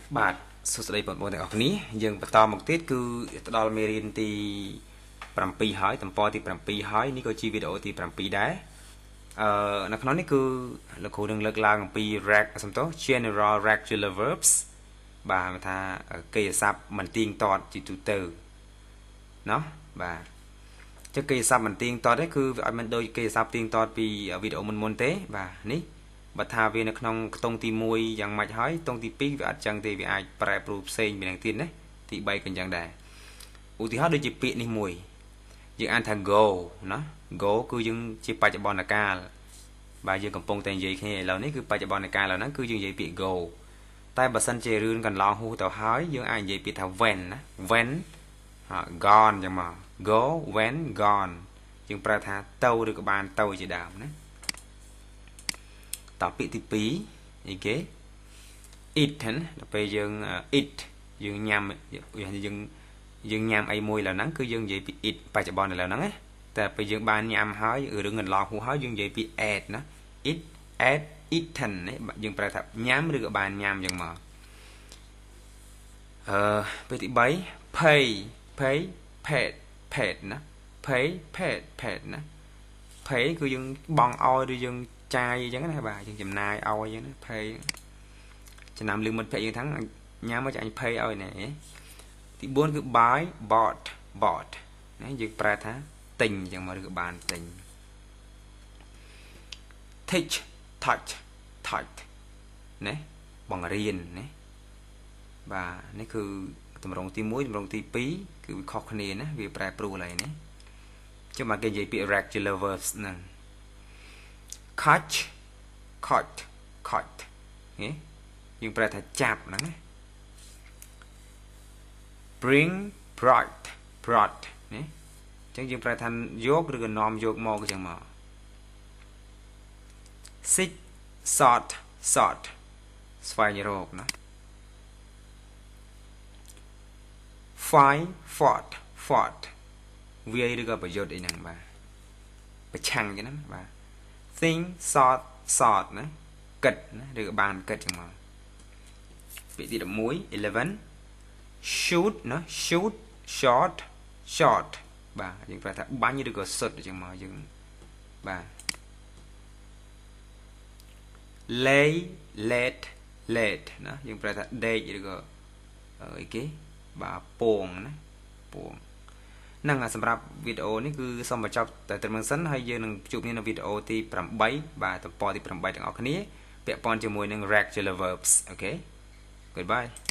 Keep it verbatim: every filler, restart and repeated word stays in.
បាទសួស្តីបងប្អូនទាំងអស់គ្នាយើងបន្តមកទៀតគឺទៅដល់មេរៀនទី7ហើយតំពទី7ហើយនេះក៏ជាវីដេអូទី7ដែរអឺនៅក្នុងនេះគឺលោកគ្រូនឹងលើកឡើងអំពី reg សំទោស general regular verbs បាទថាកិច្ចសព្ទមិនទៀងទាត់ជាទូទៅណោះបាទចុះកិច្ចសព្ទមិនទៀងទាត់ទេគឺវាអត់មិនដូចកិច្ចសព្ទទៀងទាត់ពីវីដេអូមុនមុនទេបាទនេះបើថាវានៅក្នុងខ្ទង់ទី1យ៉ាងម៉េចហើយខ្ទង់ទី2វាអត់ចឹងទេវាអាចប្រែប្រួលផ្សេងពីនឹងទៀតណាទី3ក៏ចឹងដែរឧទាហរណ៍ដូចជាពាក្យនេះមួយយើងអានថា go ណា go គឺយើងជាបច្ចុប្បន្នកាលបាទយើងកំពុងតែនិយាយគ្នាឥឡូវនេះគឺបច្ចុប្បន្នកាលឥឡូវហ្នឹងគឺយើងនិយាយពាក្យ go តែបើសិនជារឿងកន្លងហួសទៅហើយយើងអាចនិយាយពាក្យថា when ណា when gone ចឹងមក go when gone យើងប្រើថាទៅឬក៏បានទៅជាដើមណាតពាក្យទី2អីគេ eat ណាដល់ពេលយើង eat យើងញ៉ាំយើងយើងញ៉ាំអីមួយឡើយហ្នឹងគឺយើងនិយាយពី eat បច្ចុប្បន្នឥឡូវហ្នឹងណាតែពេលយើងបានញ៉ាំហើយរឿងកន្លងហួសហើយយើងនិយាយពី ate ណា eat ate eaten នេះយើងប្រើថាញ៉ាំឬក៏បានញ៉ាំចឹងមកអឺពេលទី3 pay pay paid paid ណា pay paid paid ណា pay គឺយើងបង់ឲ្យឬយើងចាយអញ្ចឹងណាបាទយើងចំណាយឲ្យអញ្ចឹងណា pay ចំណាំលឺមិត្តភក្តិយើងថាញ៉ាំមកចាញ់ pay ឲ្យណែទី4គឺ buy bought bought ណាយើងប្រើថាទិញអញ្ចឹងមកឬក៏បានទិញ teach touch touch ណាបង្រៀនណាបាទនេះគឺតម្រងទី1តម្រងទី2គឺវាខុសគ្នាណាវាប្រែប្រួលហើយណាចាំមកគេនិយាយពី regular verbs ហ្នឹង catch caught caught ហ៎យើងប្រើថាចាប់ហ្នឹងណា bring brought brought ណាអញ្ចឹងយើងប្រើថាយកឬក៏នាំយកមកអញ្ចឹងមក seek sought sought ស្វែងរកណា find fought fought វាយឬក៏ប្រយុទ្ធអីហ្នឹងបាទប្រឆាំងអញ្ចឹងណាបាទ think sought sought ណាគិតណាឬក៏បានគិតចឹងមកពាក្យទី11 eleven shoot ណា shoot shot shot បាទយើងប្រើថាបាញ់ឬក៏សុតចឹងមកយើងបាទ lay late late ណាយើងប្រើថាដេកឬក៏អីគេបាទពងណាពងហ្នឹងសម្រាប់វីដេអូនេះគឺសូមបញ្ចប់តែត្រឹមហ្នឹងសិនហើយយើងនឹងជួបគ្នានៅវីដេអូទី8បាទតំពទី8ទាំងអស់គ្នាពាក់ព័ន្ធជាមួយនឹង regular verbs អូខេ goodbye